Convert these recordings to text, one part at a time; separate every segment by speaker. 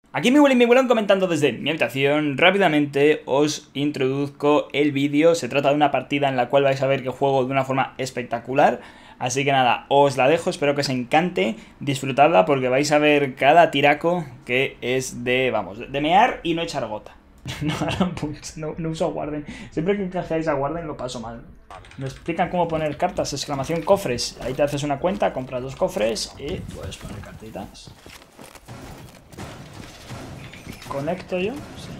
Speaker 1: Aquí mi Willy comentando desde mi habitación. Rápidamente os introduzco el vídeo. Se trata de una partida en la cual vais a ver que juego de una forma espectacular. Así que nada, os la dejo, espero que os encante, disfrutadla porque vais a ver cada tiraco que es de, vamos, de mear y no echar gota. No uso Warden. Siempre que canjeáis a Warden lo paso mal. Me explican cómo poner cartas, exclamación cofres. Ahí te haces una cuenta, compras 2 cofres y puedes poner cartitas. ¿Conecto yo? Sí.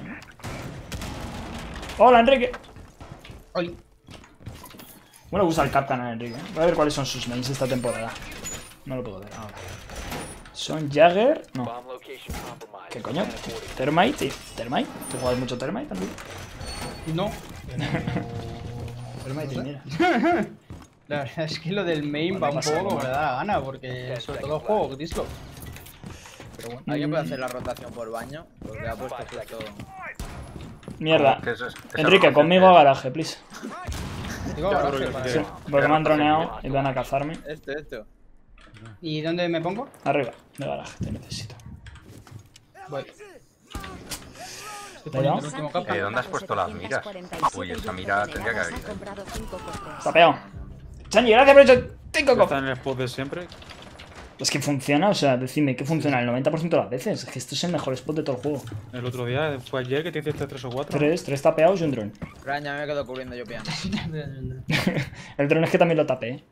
Speaker 1: ¡Hola, Enrique!
Speaker 2: Hola.
Speaker 1: Bueno, gusta el Captain a Enrique. Voy a ver cuáles son sus mains esta temporada. No lo puedo ver ahora. Son Jagger. No. ¿Qué coño? Termite y Termite. ¿Tú juegas mucho Termite también?
Speaker 2: No.
Speaker 1: Termite,
Speaker 2: No sé.
Speaker 1: mira.
Speaker 2: La verdad es que lo del main
Speaker 1: Bueno,
Speaker 2: va un
Speaker 1: pasa
Speaker 2: poco como
Speaker 1: nada.
Speaker 2: me da la gana, porque sobre todo juego disco. Pero bueno.
Speaker 3: ¿Alguien puede hacer la rotación por baño? Porque ha puesto justo...
Speaker 1: Mierda.
Speaker 4: ¿Qué es eso?
Speaker 1: Enrique, conmigo a garaje, please.
Speaker 2: Digo,
Speaker 3: Ya,
Speaker 2: garaje,
Speaker 3: bro,
Speaker 2: vale.
Speaker 1: Sí, porque me han droneado y van a cazarme.
Speaker 3: Esto.
Speaker 2: ¿Y dónde me pongo?
Speaker 1: Arriba, de garaje, te necesito.
Speaker 2: Voy. Estoy
Speaker 1: ¿Allá?
Speaker 2: poniendo el último capa.
Speaker 4: ¿Dónde has puesto las miras? Uy, esa mira tendría que haber ido.
Speaker 1: Está pegado. Changi, gracias por eso. 5
Speaker 5: Está
Speaker 1: cofres.
Speaker 5: en el spot de siempre.
Speaker 1: Es que funciona, o sea, decidme que funciona el 90% de las veces. Es que esto es el mejor spot de todo el juego.
Speaker 5: El otro día, fue ayer que te hiciste 3 o 4.
Speaker 1: 3 tapeados y un dron.
Speaker 3: Brian, ya me quedo cubriendo yo piano.
Speaker 1: El dron es que también lo tapé, ¿eh?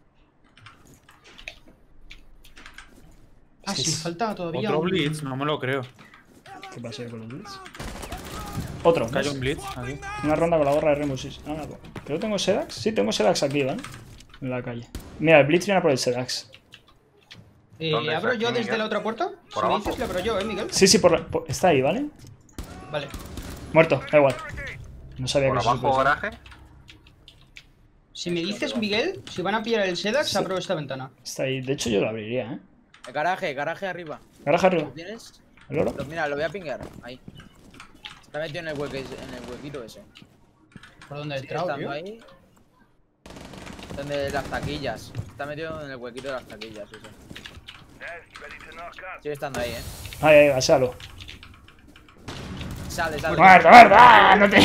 Speaker 2: Ah, sí, falta todavía.
Speaker 5: Otro
Speaker 2: un-
Speaker 5: Blitz, no me lo creo.
Speaker 1: ¿Qué pasa con los blitz? Otro.
Speaker 5: Cayó
Speaker 1: ¿ves?
Speaker 5: un Blitz aquí.
Speaker 1: Una ronda con la gorra de Rainbow Six. Ah, no. ¿Pero tengo Sedax? Sí, tengo Sedax aquí, ¿vale? En la calle. Mira, el Blitz viene a por el Sedax.
Speaker 4: ¿Dónde
Speaker 2: ¿Abro
Speaker 4: está
Speaker 2: yo
Speaker 4: aquí,
Speaker 2: desde
Speaker 4: Miguel?
Speaker 2: la otra puerta?
Speaker 4: ¿Por
Speaker 2: Si me
Speaker 4: abajo?
Speaker 2: dices, le abro yo, Miguel.
Speaker 1: Sí, está ahí, ¿vale?
Speaker 2: Vale.
Speaker 1: Muerto, da igual. No sabía
Speaker 4: ¿Por
Speaker 1: que eso se
Speaker 4: abajo
Speaker 1: podía.
Speaker 4: garaje?
Speaker 2: Si me dices, Miguel, si van a pillar el Sedax,
Speaker 1: Sí.
Speaker 2: abro esta ventana.
Speaker 1: Está ahí. De hecho, yo lo abriría, ¿eh?
Speaker 3: El garaje arriba.
Speaker 1: Garaje arriba.
Speaker 3: ¿Lo tienes?
Speaker 1: ¿El oro?
Speaker 3: Mira, lo voy a pinguear. Ahí. Está metido en el huequito ese.
Speaker 2: ¿Por dónde he
Speaker 3: Sigue
Speaker 2: entrado,
Speaker 3: estando
Speaker 2: tío?
Speaker 3: ahí. Donde las taquillas. Está metido en el huequito de las taquillas, eso. Sigue estando ahí,
Speaker 1: Ahí, vasalo.
Speaker 3: Sale.
Speaker 1: ¡Muerto, muerto! ¡Ah! No te.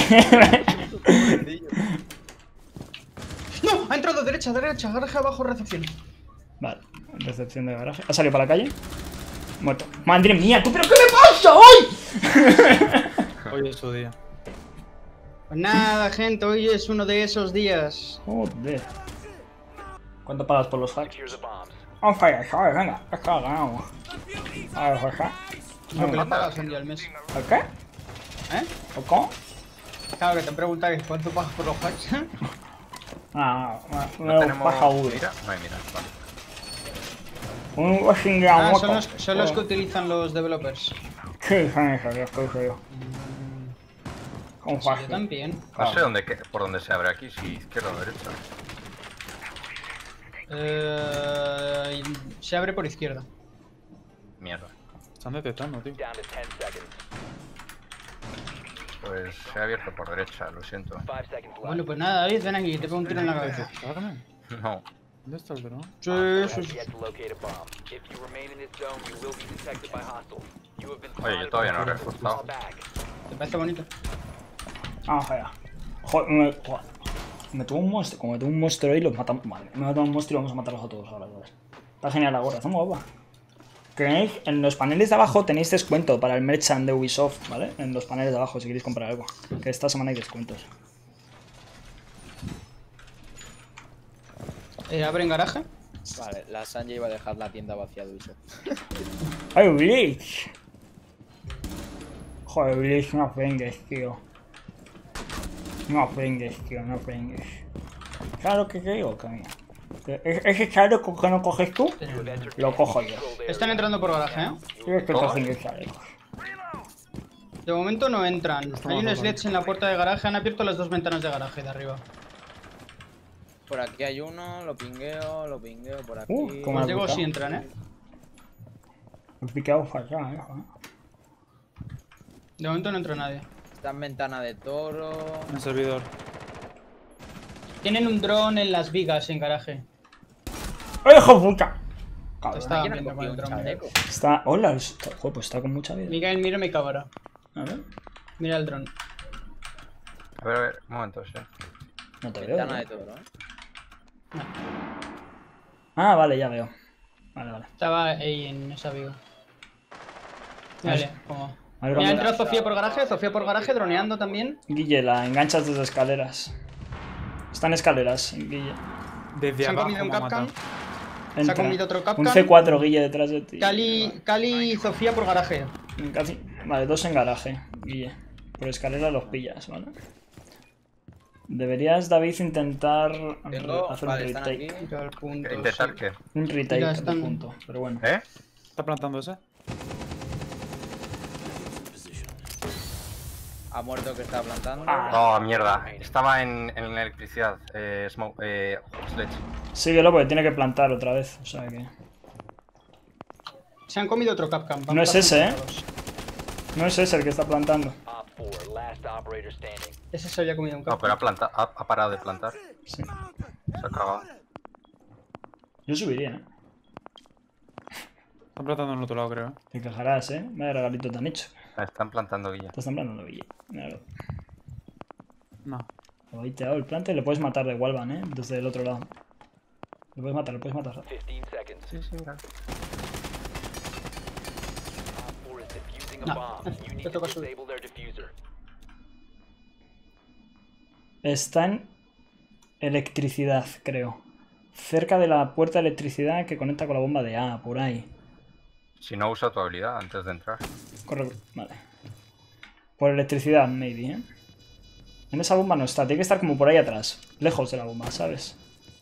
Speaker 2: ¡No! Ha entrado derecha, garaje abajo, recepción.
Speaker 1: Vale, recepción de garaje. ¿Ha salido para la calle? Muerto. ¡Madre mía! ¿Tú pero qué me pasa hoy?
Speaker 5: Hoy es su día.
Speaker 2: Pues nada, gente, hoy es uno de esos días.
Speaker 1: Joder. ¿Cuánto pagas por los hacks? On fire, ¿sabes? Venga, es que ganamos. A ver, Jorge.
Speaker 2: Lo que le pagas un día al mes.
Speaker 1: ¿O qué?
Speaker 2: ¿Eh?
Speaker 1: ¿O cómo?
Speaker 2: Claro que te preguntáis cuánto pagas por los hacks.
Speaker 1: Ah,
Speaker 4: No
Speaker 1: una
Speaker 4: tenemos...
Speaker 1: paja V.
Speaker 4: Mira, no hay mira, vale.
Speaker 1: Un washing
Speaker 2: Ah,
Speaker 1: moco.
Speaker 2: son los que utilizan los developers.
Speaker 1: ¿Qué son esos? Dios, qué uso yo. Con
Speaker 2: Sí, yo
Speaker 1: fácil.
Speaker 2: también.
Speaker 4: No sé dónde, por dónde se abre aquí, si izquierda o derecha.
Speaker 2: Se abre por izquierda.
Speaker 4: Mierda.
Speaker 5: Están detectando, tío.
Speaker 4: Pues se ha abierto por derecha, lo siento.
Speaker 2: Bueno, pues nada, David, ven aquí, te pego un tiro en la cabeza.
Speaker 5: ¿Detectarme?
Speaker 4: No.
Speaker 5: ¿Dónde está el dron?
Speaker 2: Sí, sí.
Speaker 4: Oye, yo todavía no he reforzado.
Speaker 2: ¿Te parece bonito?
Speaker 1: Vamos allá. Joder, me tuvo un monstruo. Como me tuvo un monstruo y los matamos. Vale, me matado un monstruo y vamos a matarlos a todos ahora. ¿Sabes? Está genial la gorra, está muy guapa. Tenéis, en los paneles de abajo tenéis descuento para el merchant de Ubisoft, ¿vale? En los paneles de abajo si queréis comprar algo. Que esta semana hay descuentos.
Speaker 2: ¿Abre en garaje?
Speaker 3: Vale, la Sanjay iba a dejar la tienda vacía de Ubisoft.
Speaker 1: ¡Ay, Bleach! Joder, Bleach, no frengues, tío. No frengues, tío, no frengues. ¿Sabes lo que digo? Que mira. Ese chaleco que no coges tú, lo cojo yo.
Speaker 2: Están entrando por garaje, ¿eh?
Speaker 1: Y es que cogen el chaleco.
Speaker 2: De momento no entran. Hay un sledge en la puerta de garaje, han abierto las dos ventanas de garaje de arriba.
Speaker 3: Por aquí hay uno, lo pingueo por aquí.
Speaker 1: ¿cómo?
Speaker 2: Os digo si entran, ¿eh?
Speaker 1: He picado fatal, joder.
Speaker 2: De momento no entra nadie.
Speaker 3: Está en ventana de toro.
Speaker 5: En el servidor.
Speaker 2: Tienen un dron en las vigas en garaje.
Speaker 1: ¡Ay, hijo de puta! Cabrón.
Speaker 2: Estaba
Speaker 3: ¿Quién ha
Speaker 2: viendo con
Speaker 3: cogido
Speaker 2: el
Speaker 3: un
Speaker 2: dron.
Speaker 3: chaleco?
Speaker 1: Está... Hola, joder, pues está con mucha vida.
Speaker 2: Miguel, mira mi cámara.
Speaker 1: A ver,
Speaker 2: Mira el dron.
Speaker 4: A ver, un momento, sí.
Speaker 1: no te veo.
Speaker 3: Ventana de
Speaker 1: ¿eh?
Speaker 3: todo, ¿no?
Speaker 1: Ah, vale, ya veo. Vale, vale.
Speaker 2: Estaba ahí en esa vivo. Vale, como.
Speaker 1: A ver,
Speaker 2: Mira,
Speaker 1: cuando-
Speaker 2: entra Sofía por garaje, droneando también.
Speaker 1: Guille, la enganchas desde escaleras. Están escaleras, Guille.
Speaker 5: Desde
Speaker 2: Se han
Speaker 5: abajo
Speaker 2: comido un
Speaker 5: me ha
Speaker 2: Capcan.
Speaker 5: matado.
Speaker 2: Se ha
Speaker 1: Entra.
Speaker 2: comido otro
Speaker 1: Un
Speaker 2: Capcan.
Speaker 1: C4, Guille, detrás de ti.
Speaker 2: Cali y Sofía por garaje.
Speaker 1: Casi... Vale, 2 en garaje, Guille. Por escalera los pillas, ¿vale? Deberías, David, intentar
Speaker 3: Tengo...
Speaker 1: hacer
Speaker 3: Vale,
Speaker 1: un
Speaker 3: están
Speaker 1: retake.
Speaker 3: aquí.
Speaker 2: Al punto,
Speaker 4: ¿Intentar
Speaker 2: sí.
Speaker 4: qué?
Speaker 1: Un retake
Speaker 2: Ya
Speaker 1: a
Speaker 2: están.
Speaker 1: tu punto, pero bueno.
Speaker 4: ¿Eh?
Speaker 5: ¿Está plantando ese?
Speaker 3: Ha muerto que estaba plantando.
Speaker 4: No, mierda. Estaba en electricidad. Sledge.
Speaker 1: Síguelo porque tiene que plantar otra vez, o sea que...
Speaker 2: Se han comido otro Capcan. vamos
Speaker 1: No es
Speaker 2: a
Speaker 1: ese,
Speaker 2: juntarlos.
Speaker 1: No es ese el que está plantando.
Speaker 2: Ese se había comido un
Speaker 4: No, pero
Speaker 2: Capcan.
Speaker 4: ha parado de plantar.
Speaker 1: Sí.
Speaker 4: Se ha cagado.
Speaker 1: Yo subiría, ¿eh?
Speaker 5: Están plantando en el otro lado, creo.
Speaker 1: Te quejarás, ¿eh? Vaya regalito te han hecho.
Speaker 4: Están plantando, Guilla.
Speaker 1: Te están plantando, Guille. Míralo.
Speaker 5: No.
Speaker 1: Lo he tirado el plante y le puedes matar de Walvan, ¿eh? Desde el otro lado. Le puedes matar,
Speaker 4: Sí, sí, mira.
Speaker 2: No, te toca subir.
Speaker 1: Está en electricidad, creo. Cerca de la puerta de electricidad que conecta con la bomba de A, por ahí.
Speaker 4: Si no usa tu habilidad antes de entrar.
Speaker 1: Correcto, vale. Por electricidad, maybe, ¿eh? En esa bomba no está, tiene que estar como por ahí atrás. Lejos de la bomba, ¿sabes?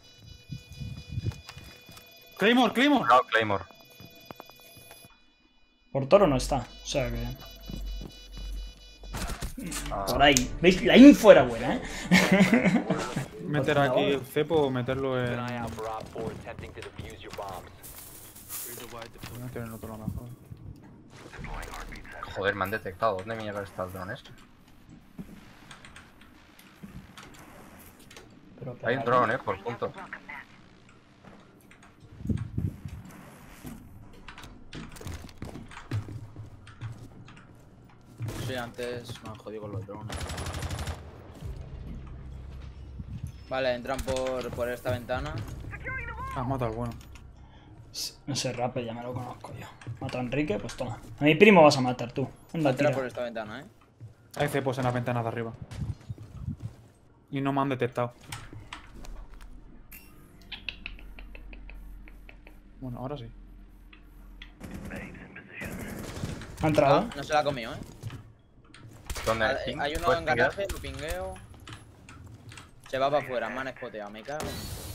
Speaker 5: ¡Claymore, Claymore!
Speaker 4: No, Claymore.
Speaker 1: Por toro no está, o sea que...
Speaker 4: Ah,
Speaker 1: Por ahí. ¿Veis? La info era buena, ¿eh?
Speaker 5: Meter aquí el cepo o meterlo en... Voy a meter en el otro lado mejor.
Speaker 4: joder, me han detectado. ¿Dónde mierda está el drone este?
Speaker 1: Pero
Speaker 4: Hay un drone, por punto.
Speaker 3: Sí, antes me han jodido con los drones. Vale, entran por esta ventana.
Speaker 5: Has matado al bueno.
Speaker 1: No sé, Rapper ya me lo conozco yo. Mata a Enrique, pues toma. A mi primo vas a matar tú. Anda,
Speaker 3: Entran
Speaker 1: tira.
Speaker 3: por esta ventana,
Speaker 5: Hay cepos en las ventanas de arriba. Y no me han detectado. Bueno, ahora sí.
Speaker 1: Ha entrado.
Speaker 3: Ah, no se la ha comido,
Speaker 4: ¿Dónde
Speaker 3: Hay,
Speaker 4: hay?
Speaker 3: hay uno
Speaker 4: ¿Puedes
Speaker 3: en
Speaker 4: pinguear?
Speaker 3: garaje, lo pingueo. Se va para afuera, me han spoteado, me cago.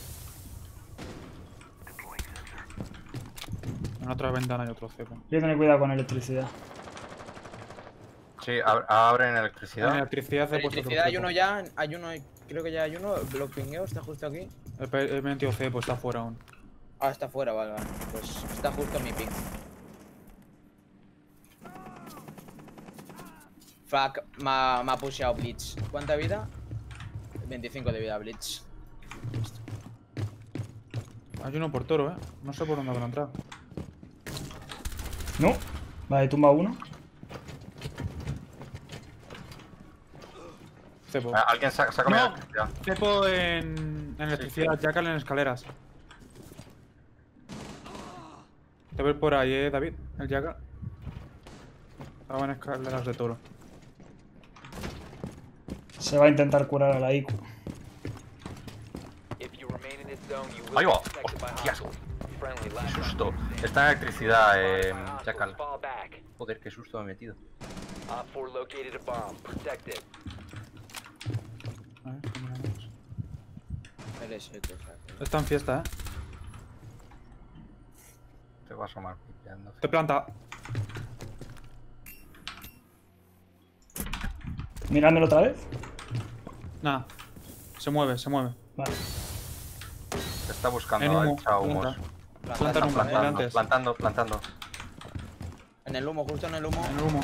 Speaker 5: En otra ventana hay otro cepo.
Speaker 1: Hay que tener cuidado con electricidad.
Speaker 4: Sí, abren
Speaker 5: En
Speaker 4: electricidad.
Speaker 5: electricidad he puesto otro
Speaker 3: Electricidad hay
Speaker 5: cepo.
Speaker 3: uno ya, hay uno, creo que ya hay uno, lo pingueo, está justo aquí.
Speaker 5: He metido cepo, está fuera aún.
Speaker 3: Ah, está fuera, vale, vale. Pues está justo en mi ping. Fuck, me ha pusheado Blitz. ¿Cuánta vida? 25 de vida, Blitz.
Speaker 5: Hay uno por toro, No sé por dónde habrá entrado.
Speaker 1: No. Vale, tumba uno.
Speaker 5: Cepo.
Speaker 4: ¿Alguien se ha comido
Speaker 5: No.
Speaker 4: electricidad?
Speaker 5: Cepo en electricidad, Jackal en escaleras. Te ves por ahí, David, el Jackal. Estaba en escaleras de toro.
Speaker 1: Se va a intentar curar a la IQ.
Speaker 4: Ahí va. Hostias. Qué susto. Está en electricidad, Jackal. Joder, qué susto me he metido.
Speaker 5: A ver, ¿cómo miramos?
Speaker 3: LS,
Speaker 5: Está en fiesta,
Speaker 4: Te va a asomar pipeando.
Speaker 5: Te planta.
Speaker 1: Mirándolo otra vez.
Speaker 5: Nada. Se mueve, se mueve.
Speaker 1: Vale.
Speaker 4: Te está buscando,
Speaker 5: En
Speaker 4: ha
Speaker 5: humo.
Speaker 4: echado humos.
Speaker 5: Planta. Planta en humo,
Speaker 4: Plantando,
Speaker 5: antes.
Speaker 4: plantando, plantando.
Speaker 3: En el humo, justo en el humo.
Speaker 5: En el humo.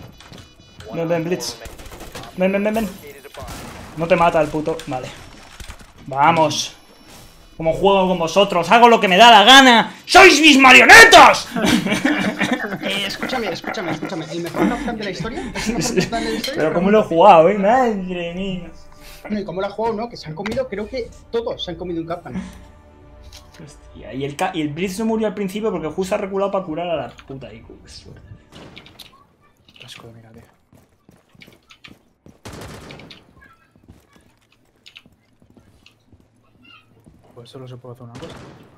Speaker 1: Ven, ven, Blitz. Ven, ven, ven, ven. No te mata el puto. Vale. Vamos. Como juego con vosotros, hago lo que me da la gana. ¡Sois mis marionetas!
Speaker 2: Escúchame. El mejor Capcom de la historia. ¿Es el mejor Capcom de la historia?
Speaker 1: Pero cómo lo he jugado, madre mía.
Speaker 2: Bueno, y cómo lo ha jugado, ¿no? Que se han comido, creo que todos se han comido un Capcom.
Speaker 1: Hostia, y el Blitz no murió al principio porque justo ha reculado para curar a la puta IQ. Qué suerte.
Speaker 5: Asco, mira, tío. Pues solo se puede hacer una cosa.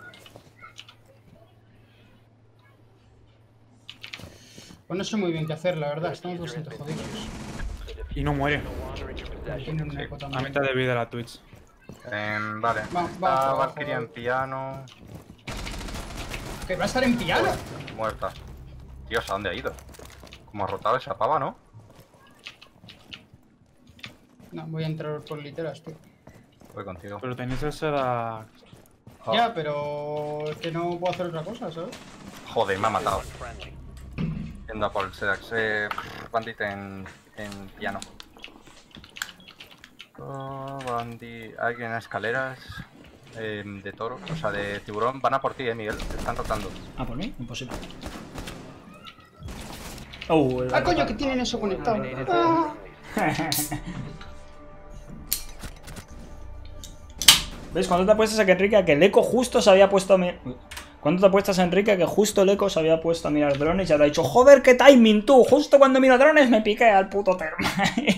Speaker 2: Pues no sé muy bien qué hacer, la verdad. Estamos bastante jodidos.
Speaker 5: Y no muere.
Speaker 2: Tienen una eco
Speaker 5: A
Speaker 2: también.
Speaker 5: mitad de vida la Twitch.
Speaker 4: Vale.
Speaker 2: Va
Speaker 4: Está
Speaker 2: abajo,
Speaker 4: Valkyria en piano.
Speaker 2: ¿Que va a estar en piano?
Speaker 4: Muerta. Dios, ¿a dónde ha ido? Como ha rotado esa pava, ¿no?
Speaker 2: No, voy a entrar por literas, tío.
Speaker 4: Voy contigo.
Speaker 5: Pero tenéis esa da...
Speaker 4: Oh,
Speaker 2: Ya, pero es que no puedo hacer otra cosa, ¿sabes?
Speaker 4: joder, me ha matado. Yendo a por el Sedax. Bandit en piano. Bandit. Alguien en escaleras. De toro, o sea, de tiburón. Van a por ti, Miguel. Te están rotando.
Speaker 1: Ah, ¿por mí? Imposible. Oh,
Speaker 2: ¡Ah, coño, que tienen eso conectado! ¡Ah!
Speaker 1: ¿Ves? ¿Cuándo te apuestas a que Enrique, a que el eco justo se había puesto a mirar... ¿Cuándo te apuestas a Enrique a que justo el eco se había puesto a mirar drones y ahora ha dicho, joder, qué timing tú, justo cuando miro drones me piqué al puto terma?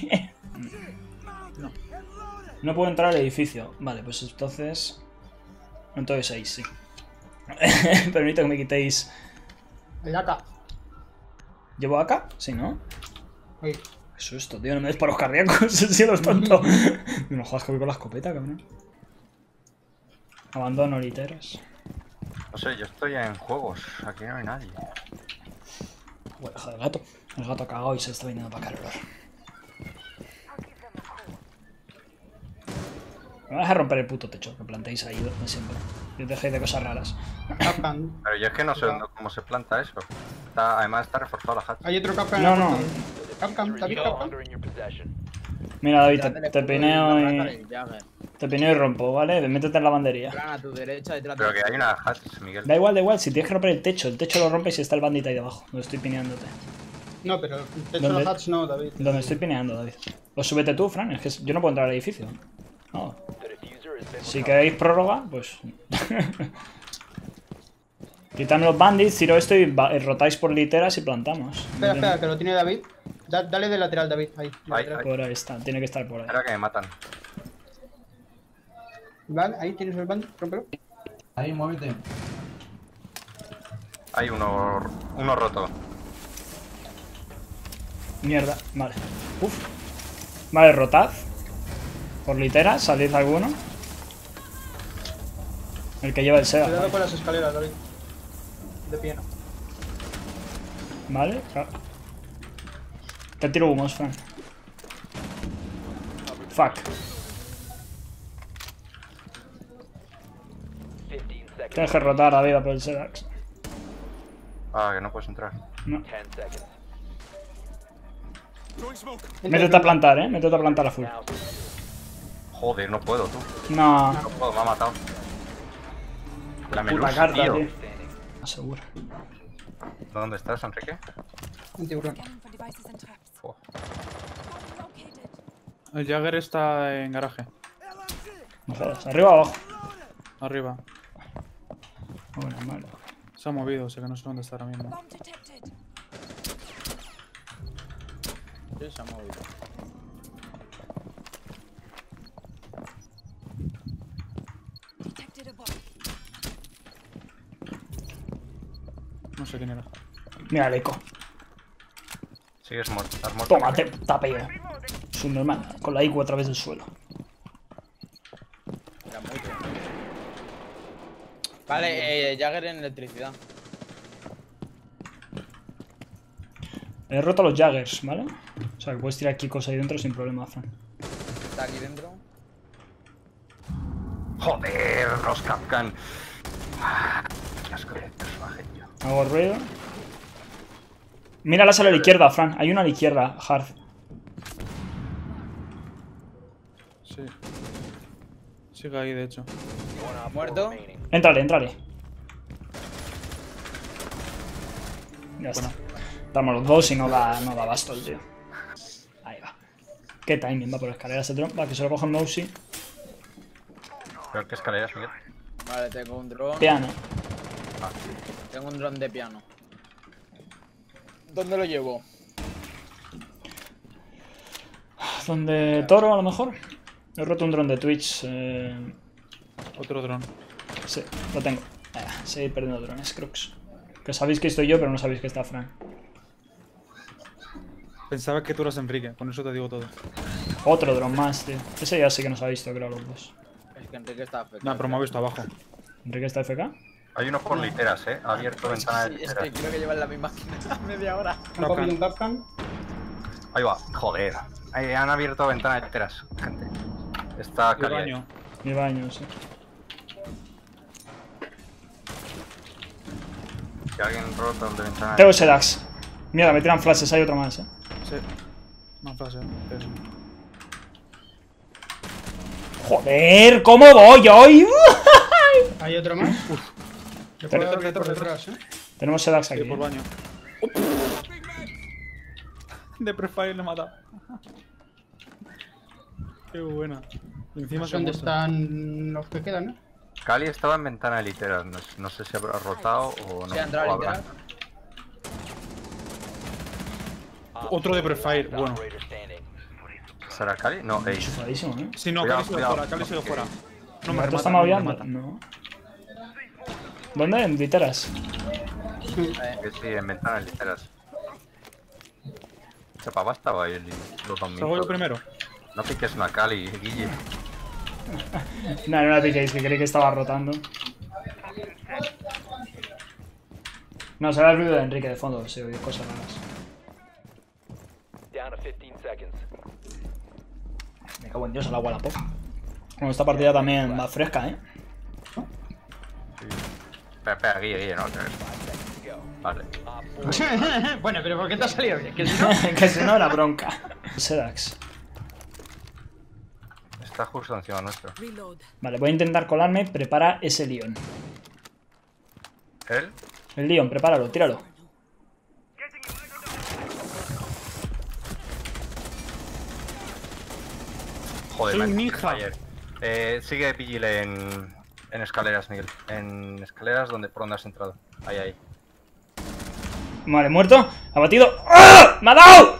Speaker 1: No puedo entrar al edificio. Vale, pues entonces... Entonces ahí sí. Permito que me quitéis...
Speaker 2: El AK.
Speaker 1: ¿Llevo acá? Sí, ¿no?
Speaker 2: Uy.
Speaker 1: Qué susto, tío, no me des paros cardíacos, si los tonto. No jodas que voy con la escopeta, cabrón. Abandono literas.
Speaker 4: No sé, yo estoy en juegos. Aquí no hay nadie.
Speaker 1: Bueno, deja del gato. El gato ha cagado y se está viniendo para acá el olor. Me vas a romper el puto techo que plantéis ahí donde siempre. Y os dejéis de cosas raras.
Speaker 2: Capcom.
Speaker 4: Pero yo es que no sé cómo se planta eso. Además está reforzado la hatch.
Speaker 2: Hay otro Capcom.
Speaker 1: No, no.
Speaker 2: Capcom, David Capcom.
Speaker 1: Mira, David,
Speaker 3: Dale,
Speaker 1: te pineo y...
Speaker 3: Jagger.
Speaker 1: Te pineo y rompo, ¿vale? Métete en la bandería.
Speaker 3: Plan a tu derecha, detrás de
Speaker 4: Pero que hay una hatch, Miguel.
Speaker 1: Da igual, si tienes que romper el techo lo rompes y está el bandit ahí debajo, donde estoy pineándote.
Speaker 2: No, pero el techo de
Speaker 1: ¿Dónde?
Speaker 2: la hatch no, David.
Speaker 1: Donde estoy pineando, David. O súbete tú, Fran, es que yo no puedo entrar al edificio. No. Si queréis prórroga, pues... Quitadme los bandits, tiro esto y rotáis por literas y plantamos.
Speaker 2: Espera, que lo tiene David. Dale de lateral, David. Ahí.
Speaker 4: Ahí,
Speaker 2: lateral.
Speaker 1: Por ahí está, tiene que estar por ahí.
Speaker 4: Espera que me matan.
Speaker 2: Vale, ahí tienes el bandit, rómpelo.
Speaker 6: Ahí, muévete.
Speaker 4: Hay uno roto.
Speaker 1: Mierda, vale. Uf. Vale, rotad. Por literas, salid alguno. El que lleva el SEA.
Speaker 2: Cuidado con las escaleras, David. De piano.
Speaker 1: Vale, claro. Te tiro humos, Fran. Fuck. Tienes que rotar la vida por el Sedax.
Speaker 4: Ah, que no puedes entrar.
Speaker 1: No. Métete a plantar, métete a plantar a full.
Speaker 4: Joder, no puedo, tú.
Speaker 1: No.
Speaker 4: No puedo, me ha matado. La
Speaker 1: Puta
Speaker 4: Melus,
Speaker 1: carta,
Speaker 4: tío.
Speaker 1: tío. Seguro.
Speaker 4: ¿Dónde estás, Enrique?
Speaker 2: Un tiburón.
Speaker 4: Oh.
Speaker 5: El Jagger está en garaje.
Speaker 1: No jodas. ¿Arriba o abajo?
Speaker 5: Arriba.
Speaker 1: Bueno, malo.
Speaker 5: Se ha movido, sé que no sé dónde está ahora mismo.
Speaker 3: Sí, se ha movido.
Speaker 5: No sé quién era.
Speaker 1: Mira el eco.
Speaker 4: Sigues muerto. ¿Estás muerto?
Speaker 1: Tómate, tapeo. Subnormal. Con la IQ a través del suelo.
Speaker 3: Era muy bien. Vale, Jagger en electricidad.
Speaker 1: He roto los Jaggers, ¿vale? O sea que puedes tirar Kikos ahí dentro sin problema, Fran.
Speaker 3: Está aquí dentro.
Speaker 4: Joder, los Capcan. Qué asco de personaje, tío.
Speaker 1: Hago ruido. Míralas a la izquierda, Fran. Hay una a la izquierda, Hard.
Speaker 5: Sí. Sigue ahí, de hecho.
Speaker 3: Muerto.
Speaker 1: Entrale, entrale. Ya está. Estamos los dos y no da abasto el tío. Ahí va. Qué timing, va por escaleras el dron. Va, que se lo coja el Mousy.
Speaker 4: ¿Pero qué escaleras, Miguel?
Speaker 3: Vale, tengo un dron.
Speaker 1: Piano.
Speaker 3: Tengo un dron de piano. ¿Dónde lo llevo?
Speaker 1: ¿Dónde Toro a lo mejor? He roto un dron de Twitch.
Speaker 5: Otro dron.
Speaker 1: Sí, lo tengo. Seguir perdiendo drones, Crux. Que sabéis que estoy yo, pero no sabéis que está Fran.
Speaker 5: Pensaba que tú eras Enrique, con eso te digo todo.
Speaker 1: Otro dron más, tío. Ese ya sí que nos ha visto, creo, los dos.
Speaker 3: Es que Enrique está afectado.
Speaker 5: No, pero me ha visto abajo.
Speaker 1: ¿Enrique está FK?
Speaker 4: Hay uno por literas, ha abierto ventana de
Speaker 3: Sí, es
Speaker 4: literas.
Speaker 3: que creo que llevan la misma media hora.
Speaker 2: Han cogido un Capcan.
Speaker 4: Ahí va, joder. Ahí han abierto ventana de literas, gente. Está
Speaker 5: El
Speaker 4: Cali ahí.
Speaker 5: baño.
Speaker 1: Mi baño, sí.
Speaker 4: Si alguien rota el de ventana
Speaker 1: Tengo ese Dax. Mierda, me tiran flashes, hay otro más,
Speaker 5: Sí. Más flash, Eso.
Speaker 1: Joder, ¿cómo voy hoy?
Speaker 2: Hay otro más. Le puedo dar por detrás,
Speaker 1: Tenemos ese Dax
Speaker 5: Sí,
Speaker 1: aquí.
Speaker 5: por baño. De prefire le he matado. Qué buena. Y encima se ha
Speaker 2: ¿Dónde
Speaker 5: muerto.
Speaker 2: están los que quedan,
Speaker 4: Cali estaba en ventana de literas. No sé si habrá rotado o no.
Speaker 3: Se ha entrado
Speaker 4: o habrá.
Speaker 3: literal.
Speaker 5: Otro de prefire, bueno.
Speaker 4: ¿Será Cali? No, Ace.
Speaker 1: Chufadísimo, ¿eh?
Speaker 5: Si no,
Speaker 4: Cuidado,
Speaker 5: Cali sigue
Speaker 4: cuidado.
Speaker 5: fuera, Cali sigue fuera. No me
Speaker 1: ¿Esto
Speaker 5: remata,
Speaker 1: está
Speaker 5: no me
Speaker 1: maullando?
Speaker 5: remata.
Speaker 1: No. ¿Dónde? En literas.
Speaker 4: Que sí, en ventana de literas. Chepa, basta o ahí los dos
Speaker 5: ¿Salgo yo primero?
Speaker 4: No piques una Cali, Guille.
Speaker 1: No, no la piquéis, que creí que estaba rotando. No, será el ruido de Enrique de fondo, si oís cosas raras. Me cago en Dios, el agua la poca. Bueno, esta partida también va fresca, ¿eh?
Speaker 4: Espera, Guille, no. Vale.
Speaker 2: Bueno, pero ¿por qué te ha salido bien? Que si no...
Speaker 1: Que si no, la bronca. Sedax.
Speaker 4: Está justo encima nuestro.
Speaker 1: Vale, voy a intentar colarme. Prepara ese Leon.
Speaker 4: ¿Él?
Speaker 1: El Leon, prepáralo, tíralo.
Speaker 4: Joder,
Speaker 5: Soy
Speaker 4: me
Speaker 5: un
Speaker 4: ha hecho
Speaker 5: ninja.
Speaker 4: fire. Sigue Vigil en escaleras, Miguel. En escaleras por donde has entrado. Ahí.
Speaker 1: Vale, muerto. Abatido. ¡Ah! ¡Me ha dado!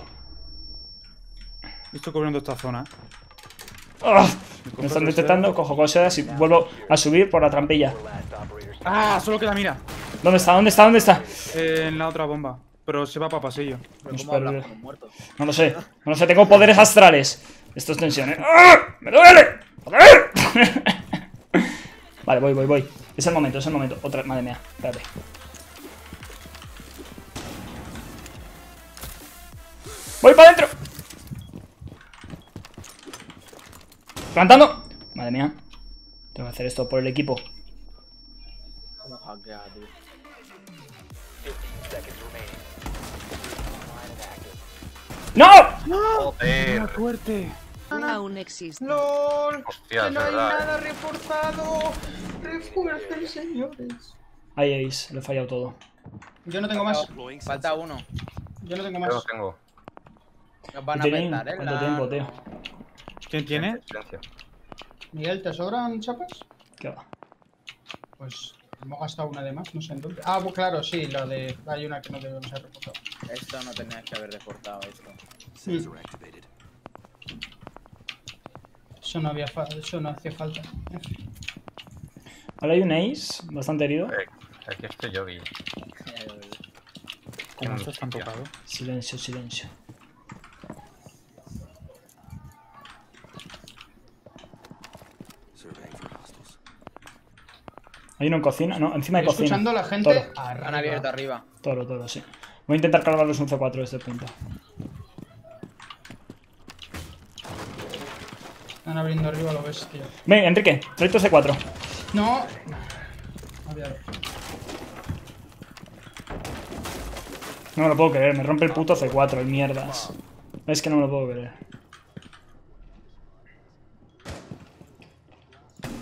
Speaker 5: Estoy cubriendo esta zona.
Speaker 1: ¡Ah! Me están detectando, cojo cosas y vuelvo a subir por la trampilla.
Speaker 5: ¡Ah! Solo queda mira.
Speaker 1: ¿Dónde está? ¿Dónde está? ¿Dónde está?
Speaker 5: En la otra bomba. Pero se va para pasillo.
Speaker 3: Pero
Speaker 1: Nos
Speaker 3: ¿cómo hablas
Speaker 1: perdió.
Speaker 3: con un muerto?
Speaker 1: No lo sé. No lo sé, tengo poderes astrales. Esto es tensión, ¿eh? ¡Ah! ¡Me duele! ¡Joder! Vale, voy. Es el momento, Otra, madre mía, espérate. ¡Voy para adentro! ¡Plantando! Madre mía. Tengo que hacer esto por el equipo.
Speaker 3: ¿Cómo hackea, tío?
Speaker 1: ¡No!
Speaker 4: Joder.
Speaker 5: ¡Fuerte!
Speaker 6: Aún existe.
Speaker 2: ¡Lol!
Speaker 4: Hostia,
Speaker 2: ¡Que
Speaker 4: es
Speaker 2: no hay
Speaker 4: verdad.
Speaker 2: nada reforzado! ¡Refuercen, señores!
Speaker 1: Ahí, le he fallado todo.
Speaker 2: Yo no tengo más.
Speaker 3: Falta uno.
Speaker 2: Yo no tengo
Speaker 4: Yo lo
Speaker 2: más.
Speaker 4: tengo.
Speaker 3: Nos van a
Speaker 1: Tienen
Speaker 3: petar,
Speaker 1: cuánto tiempo, tío.
Speaker 5: ¿Quién tiene?
Speaker 4: Silencio.
Speaker 2: Miguel, ¿te sobran chapas?
Speaker 1: ¿Qué va?
Speaker 2: Pues hemos gastado una de más, no sé en dónde. Ah, pues claro, sí, la de. Hay una que no debemos haber reportado.
Speaker 3: Esto no tenías que haber reportado esto.
Speaker 2: Eso no había eso no hacía falta.
Speaker 1: Ahora hay un Ace, bastante herido.
Speaker 4: Aquí estoy yo, Guille.
Speaker 5: ¿Cómo estás tan tocado?
Speaker 1: Silencio. Hay uno en cocina, no, encima de
Speaker 2: Estoy
Speaker 1: cocina.
Speaker 2: escuchando a la gente.
Speaker 1: Toro,
Speaker 2: arriba.
Speaker 3: Han abierto arriba.
Speaker 1: toro, sí. Voy a intentar cargarlos un C4 de este punto.
Speaker 2: Están abriendo arriba, lo ves, tío.
Speaker 1: Ven, Enrique, trae tu C4.
Speaker 2: No. Había dos.
Speaker 1: No me lo puedo creer, me rompe el puto C4, el mierdas. Es que no me lo puedo creer.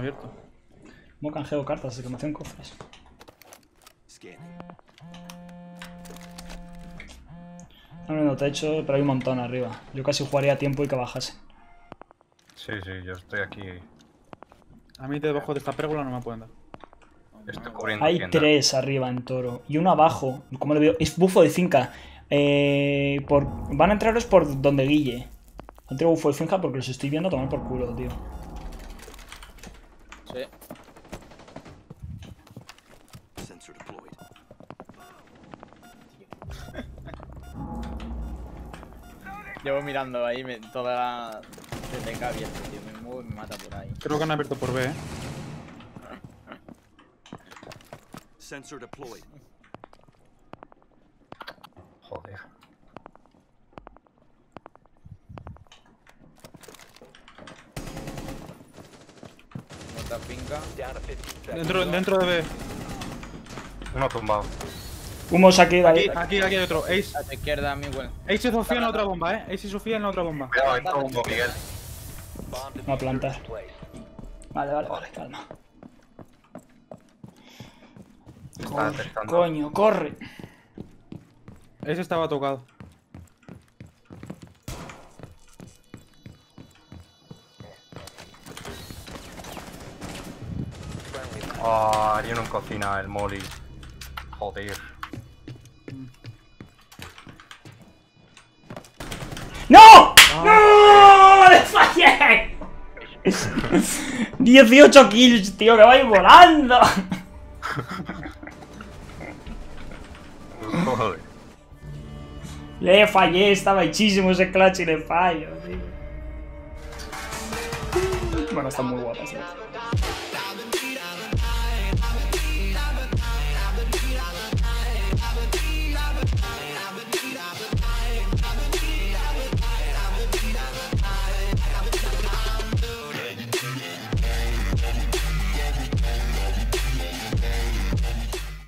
Speaker 5: abierto.
Speaker 1: ¿Cómo canjeo cartas? Exclamación cofres. No techo, pero hay un montón arriba. Yo casi jugaría a tiempo y que bajase.
Speaker 4: Sí, sí, yo estoy aquí.
Speaker 5: A mí debajo de esta pérgola no me pueden dar.
Speaker 4: Estoy cubriendo
Speaker 1: Hay
Speaker 4: tienda.
Speaker 1: 3 arriba en toro. Y uno abajo. ¿Cómo le veo? Es bufo de finca. Van a entraros por donde Guille. No tengo bufo de finca porque los estoy viendo tomar por culo, tío.
Speaker 3: Sí. Llevo mirando ahí toda la TTK abierta, tío. Me muevo y me mata por ahí.
Speaker 5: Creo que han abierto por B,
Speaker 6: Sensor deployed.
Speaker 4: Joder.
Speaker 3: Otra finca.
Speaker 5: Dentro de B.
Speaker 4: Uno tumbado.
Speaker 1: Humos aquí, David.
Speaker 5: Aquí hay otro. Ace.
Speaker 3: A tu izquierda, Miguel.
Speaker 5: Ace y Sofía en la otra bomba, Ace y Sofía en la otra bomba.
Speaker 4: Cuidado, entra humo, Miguel.
Speaker 1: Va a plantar. Vale, calma.
Speaker 4: Está testando.
Speaker 1: Coño, corre.
Speaker 5: Ace estaba tocado.
Speaker 4: Ah, haría uno en cocina, el molly. Joder.
Speaker 1: ¡No! ¡No! ¡Le fallé! 18 kills, tío, que vais volando.
Speaker 4: Joder.
Speaker 1: Le fallé, estaba hechísimo ese clutch y le fallo, tío. Bueno, están muy guapas,